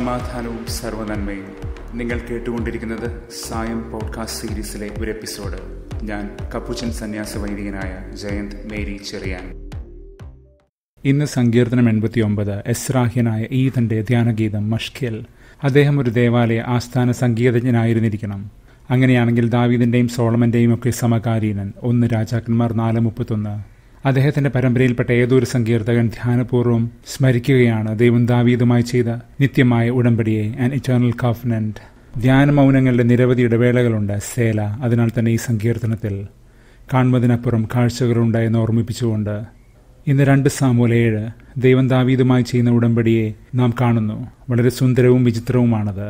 സമാധാനവും സർവ്വനന്മയും. നിങ്ങൾ കേട്ടുകൊണ്ടിരിക്കുന്നത് സായം പോഡ്കാസ്റ്റ് സീരീസിലെ ഒരു എപ്പിസോഡ്. ഞാൻ കപ്പുച്ചൻ സന്യാസ വൈദികനായ ജയന്ത് മേരി ചെറിയാൻ. ഇന്ന് സങ്കീർത്തനം 89, എസ്രാഹ്യനായ ഈതന്റെ ധ്യാനഗീതം മഷ്കേൽ. അദ്ദേഹം ഒരു ദേവാലയ ആസ്ഥാന സംഗീതജ്ഞനായിരുന്നിരിക്കണം. അങ്ങനെയാണെങ്കിൽ ദാവീദിന്റെയും സോളമന്റെയും ഒക്കെ സമകാലീനൻ. 1 രാജാക്കന്മാർ 4:31. അദ്ദേഹത്തിന്റെ പരമ്പരയിൽപ്പെട്ട ഏതൊരു സങ്കീർത്തകൻ ധ്യാനപൂർവ്വം സ്മരിക്കുകയാണ് ദൈവം ദാവീദുമായി ചെയ്ത നിത്യമായ ഉടമ്പടിയെ, ആൻ ഇറ്റേണൽ കവനന്റ്. ധ്യാനമൗനങ്ങളുടെ നിരവധി ഇടവേളകളുണ്ട്, സേല. അതിനാൽ തന്നെ ഈ സങ്കീർത്തനത്തിൽ കാണുന്നതിനപ്പുറം കാഴ്ചകളുണ്ടായെന്ന് ഓർമ്മിപ്പിച്ചുകൊണ്ട് ഇന്ന് 2 സാമുവേൽ 7 ദൈവം ദാവീദുമായി ചെയ്യുന്ന ഉടമ്പടിയെ നാം കാണുന്നു. വളരെ സുന്ദരവും വിചിത്രവുമാണത്.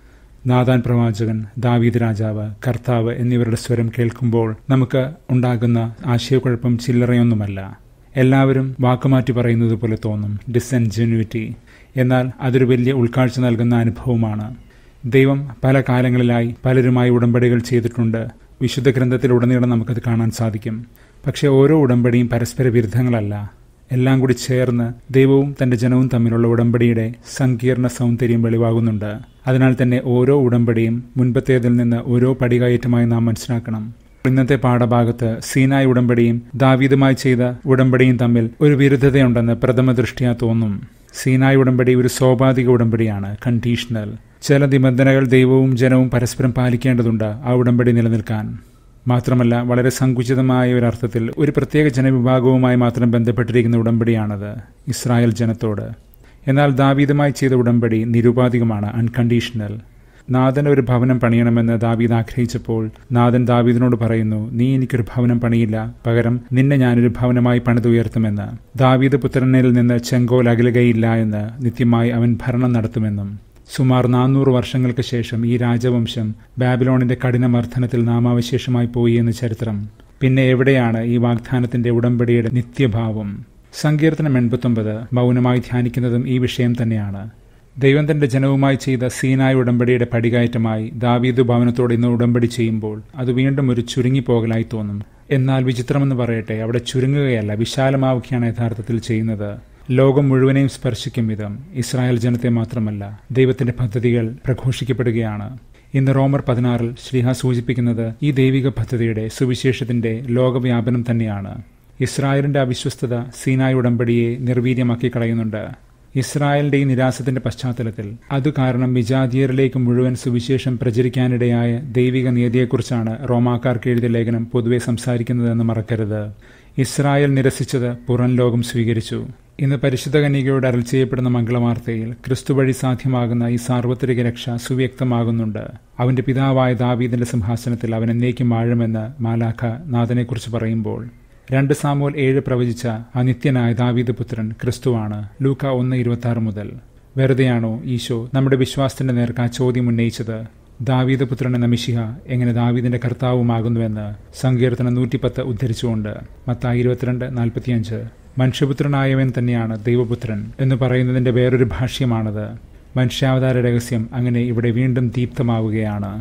നാഥാൻ പ്രവാചകൻ, ദാവീദ് രാജാവ്, കർത്താവ് എന്നിവരുടെ സ്വരം കേൾക്കുമ്പോൾ നമുക്ക് ഉണ്ടാകുന്ന ആശയക്കുഴപ്പം ചില്ലറയൊന്നുമല്ല. എല്ലാവരും വാക്കുമാറ്റി പറയുന്നത് പോലെ തോന്നും, ഡിസ്ഇൻജെന്യൂറ്റി. എന്നാൽ അതൊരു വലിയ ഉൾക്കാഴ്ച നൽകുന്ന അനുഭവമാണ്. ദൈവം പല കാലങ്ങളിലായി പലരുമായി ഉടമ്പടികൾ ചെയ്തിട്ടുണ്ട്. വിശുദ്ധ ഗ്രന്ഥത്തിലുടനീളം നമുക്കത് കാണാൻ സാധിക്കും. പക്ഷേ ഓരോ ഉടമ്പടിയും പരസ്പര വിരുദ്ധങ്ങളല്ല. എല്ലാം കൂടി ചേർന്ന് ദൈവവും തന്റെ ജനവും തമ്മിലുള്ള ഉടമ്പടിയുടെ സങ്കീർണ സൗന്ദര്യം വെളിവാകുന്നുണ്ട്. അതിനാൽ തന്നെ ഓരോ ഉടമ്പടിയും മുൻപത്തേതിൽ നിന്ന് ഓരോ പടികയറ്റമായി നാം മനസ്സിലാക്കണം. ഇന്നത്തെ പാഠഭാഗത്ത് സീനായ് ഉടമ്പടിയും ദാവീദുമായി ചെയ്ത ഉടമ്പടിയും തമ്മിൽ ഒരു വിരുദ്ധതയുണ്ടെന്ന് പ്രഥമ ദൃഷ്ട്യാ തോന്നും. സീനായ് ഉടമ്പടി ഒരു സോപാധിക ഉടമ്പടിയാണ്, കണ്ടീഷണൽ. ചില നിബന്ധനകൾ ദൈവവും ജനവും പരസ്പരം പാലിക്കേണ്ടതുണ്ട് ആ ഉടമ്പടി നിലനിൽക്കാൻ. മാത്രമല്ല, വളരെ സങ്കുചിതമായ ഒരർത്ഥത്തിൽ ഒരു പ്രത്യേക ജനവിഭാഗവുമായി മാത്രം ബന്ധപ്പെട്ടിരിക്കുന്ന ഉടമ്പടിയാണത്, ഇസ്രായേൽ ജനത്തോട്. എന്നാൽ ദാവീദുമായി ചെയ്ത ഉടമ്പടി നിരുപാധികമാണ്, അൺകണ്ടീഷണൽ. നാഥൻ ഒരു ഭവനം പണിയണമെന്ന് ദാവീദ് ആഗ്രഹിച്ചപ്പോൾ നാഥൻ ദാവീദിനോട് പറയുന്നു, നീ എനിക്കൊരു ഭവനം പണിയില്ല, പകരം നിന്നെ ഞാനൊരു ഭവനമായി പണിതുയർത്തുമെന്ന്. ദാവീദ് പുത്രനിൽ നിന്ന് ചെങ്കോൽ അകലുകയില്ല എന്ന്, നിത്യമായി അവൻ ഭരണം നടത്തുമെന്നും. സുമാർ 400 വർഷങ്ങൾക്ക് ശേഷം ഈ രാജവംശം ബാബിലോണിന്റെ കഠിനമർദ്ദനത്തിൽ നാമാവശേഷമായി പോയി എന്ന് ചരിത്രം. പിന്നെ എവിടെയാണ് ഈ വാഗ്ദാനത്തിന്റെ ഉടമ്പടിയുടെ നിത്യഭാവം? സങ്കീർത്തനം 89 മൗനമായി ധ്യാനിക്കുന്നതും ഈ വിഷയം തന്നെയാണ്. ദൈവം തന്റെ ജനവുമായി ചെയ്ത സീനായ് ഉടമ്പടിയുടെ പടികയറ്റമായി ദാവീദ് ഭവനത്തോട് ഇന്ന് ഉടമ്പടി ചെയ്യുമ്പോൾ അത് വീണ്ടും ഒരു ചുരുങ്ങിപ്പോകലായി തോന്നും. എന്നാൽ വിചിത്രമെന്ന് പറയട്ടെ, അവിടെ ചുരുങ്ങുകയല്ല, വിശാലമാവുകയാണ് യഥാർത്ഥത്തിൽ ചെയ്യുന്നത്. ലോകം മുഴുവനെയും സ്പർശിക്കും വിധം ഇസ്രായേൽ ജനത്തെ മാത്രമല്ല, ദൈവത്തിന്റെ പദ്ധതികൾ പ്രഘോഷിക്കപ്പെടുകയാണ്. ഇന്ന് റോമർ 16 ശ്ലീഹ സൂചിപ്പിക്കുന്നത് ഈ ദൈവിക പദ്ധതിയുടെ, സുവിശേഷത്തിന്റെ ലോകവ്യാപനം തന്നെയാണ്. ഇസ്രായേലിന്റെ അവിശ്വസ്തത സീനായ് ഉടമ്പടിയെ നിർവീര്യമാക്കി കളയുന്നുണ്ട്. ഇസ്രായേലിന്റെ ഈ നിരാശത്തിന്റെ പശ്ചാത്തലത്തിൽ അതു കാരണം വിജാതീയരിലേക്ക് മുഴുവൻ സുവിശേഷം പ്രചരിക്കാനിടയായ ദൈവിക നീതിയെക്കുറിച്ചാണ് റോമാക്കാർക്ക് എഴുതിയ ലേഖനം പൊതുവെ സംസാരിക്കുന്നതെന്ന് മറക്കരുത്. ഇസ്രായേൽ നിരസിച്ചത് പുറം ലോകം സ്വീകരിച്ചു. ഇന്ന് പരിശുദ്ധ കന്യകയോട് അരുൾ ചെയ്യപ്പെടുന്ന മംഗളവാർത്തയിൽ ക്രിസ്തു വഴി സാധ്യമാകുന്ന ഈ സാർവത്രിക രക്ഷ സുവ്യക്തമാകുന്നുണ്ട്. അവന്റെ പിതാവായ ദാവീദിന്റെ സിംഹാസനത്തിൽ അവൻ എന്നേക്കും വാഴുമെന്ന് മാലാഖ നാഥനെക്കുറിച്ച് പറയുമ്പോൾ 2 സാമുവേൽ 7 പ്രവചിച്ച ആ നിത്യനായ ദാവീദ് പുത്രൻ ക്രിസ്തുവാണ്. ലൂക്ക 1:26 മുതൽ. വെറുതെയാണോ ഈശോ നമ്മുടെ വിശ്വാസത്തിന്റെ നേർക്ക് ആ ചോദ്യം ഉന്നയിച്ചത്? ദാവീദ് പുത്രൻ എന്ന മിശിഹ എങ്ങനെ ദാവീദിന്റെ കർത്താവുമാകുന്നുവെന്ന് സങ്കീർത്തനം 110 ഉദ്ധരിച്ചുകൊണ്ട് മത്തായി 22:45 മനുഷ്യപുത്രനായവൻ തന്നെയാണ് ദൈവപുത്രൻ എന്ന് പറയുന്നതിന്റെ വേറൊരു ഭാഷ്യമാണത്. മനുഷ്യാവതാര രഹസ്യം അങ്ങനെ ഇവിടെ വീണ്ടും ദീപ്തമാവുകയാണ്.